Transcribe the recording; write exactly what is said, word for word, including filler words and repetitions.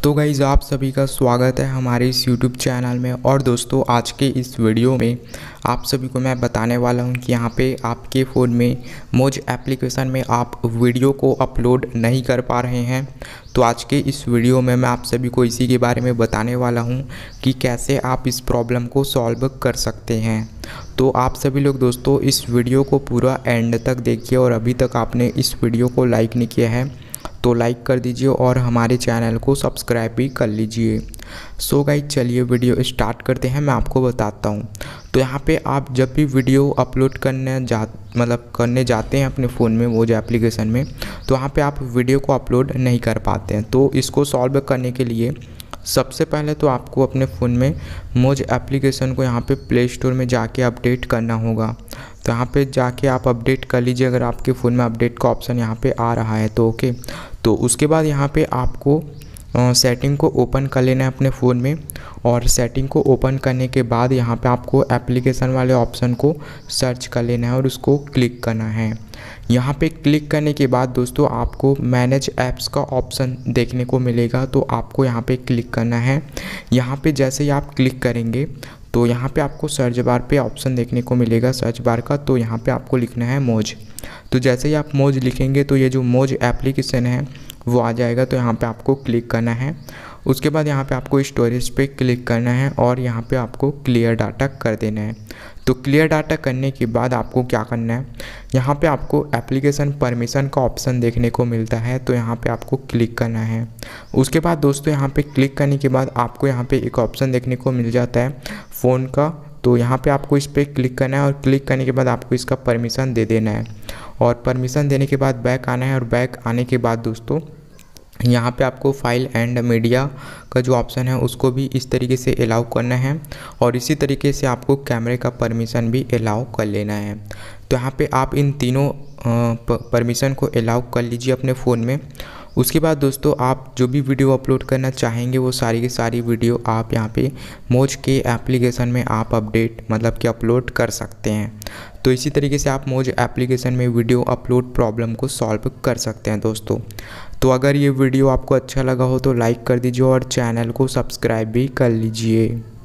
तो गाइस आप सभी का स्वागत है हमारे इस यूट्यूब चैनल में। और दोस्तों आज के इस वीडियो में आप सभी को मैं बताने वाला हूं कि यहाँ पे आपके फ़ोन में मोज एप्लीकेशन में आप वीडियो को अपलोड नहीं कर पा रहे हैं। तो आज के इस वीडियो में मैं आप सभी को इसी के बारे में बताने वाला हूं कि कैसे आप इस प्रॉब्लम को सॉल्व कर सकते हैं। तो आप सभी लोग दोस्तों इस वीडियो को पूरा एंड तक देखिए, और अभी तक आपने इस वीडियो को लाइक नहीं किया है तो लाइक कर दीजिए और हमारे चैनल को सब्सक्राइब भी कर लीजिए। सो गाइस चलिए वीडियो स्टार्ट करते हैं। मैं आपको बताता हूं। तो यहाँ पे आप जब भी वीडियो अपलोड करने जा मतलब करने जाते हैं अपने फ़ोन में मोज एप्लीकेशन में, तो वहाँ पे आप वीडियो को अपलोड नहीं कर पाते हैं। तो इसको सॉल्व करने के लिए सबसे पहले तो आपको अपने फ़ोन में मोज एप्लीकेशन को यहाँ पे प्ले स्टोर में जाके अपडेट करना होगा। तो यहाँ पे जाके आप अपडेट कर लीजिए अगर आपके फ़ोन में अपडेट का ऑप्शन यहाँ पे आ रहा है तो ओके। तो उसके बाद यहाँ पे आपको सेटिंग को ओपन कर लेना है अपने फ़ोन में, और सेटिंग को ओपन करने के बाद यहाँ पे आपको एप्लीकेशन वाले ऑप्शन को सर्च कर लेना है और उसको क्लिक करना है। यहाँ पे क्लिक करने के बाद दोस्तों आपको मैनेज ऐप्स का ऑप्शन देखने को मिलेगा, तो आपको यहाँ पे क्लिक करना है। यहाँ पे जैसे ही आप क्लिक करेंगे तो यहाँ पे आपको सर्च बार पे ऑप्शन देखने को मिलेगा सर्च बार का, तो यहाँ पे आपको लिखना है मोज। तो जैसे ही आप मोज लिखेंगे तो ये जो मोज एप्लीकेशन है वो आ जाएगा, तो यहाँ पे आपको क्लिक करना है। उसके बाद यहाँ पे आपको स्टोरेज पे क्लिक करना है और यहाँ पे आपको क्लियर डाटा कर देना है। तो क्लियर डाटा करने के बाद आपको क्या करना है, यहाँ पे आपको एप्लीकेशन परमिशन का ऑप्शन देखने को मिलता है, तो यहाँ पे आपको क्लिक करना है। उसके बाद दोस्तों यहाँ पे क्लिक करने के बाद आपको यहाँ पे एक ऑप्शन देखने को मिल जाता है फ़ोन का, तो यहाँ पे आपको इस पर क्लिक करना है और क्लिक करने के बाद आपको इसका परमिशन दे देना है। और परमिशन देने के बाद बैक आना है, और बैक आने के बाद दोस्तों यहाँ पे आपको फाइल एंड मीडिया का जो ऑप्शन है उसको भी इस तरीके से अलाउ करना है, और इसी तरीके से आपको कैमरे का परमिशन भी अलाउ कर लेना है। तो यहाँ पे आप इन तीनों परमिशन को अलाउ कर लीजिए अपने फ़ोन में। उसके बाद दोस्तों आप जो भी वीडियो अपलोड करना चाहेंगे वो सारी की सारी वीडियो आप यहाँ पे मोज के एप्लीकेशन में आप अपडेट मतलब कि अपलोड कर सकते हैं। तो इसी तरीके से आप मोज एप्लीकेशन में वीडियो अपलोड प्रॉब्लम को सॉल्व कर सकते हैं दोस्तों। तो अगर ये वीडियो आपको अच्छा लगा हो तो लाइक कर दीजिए और चैनल को सब्सक्राइब भी कर लीजिए।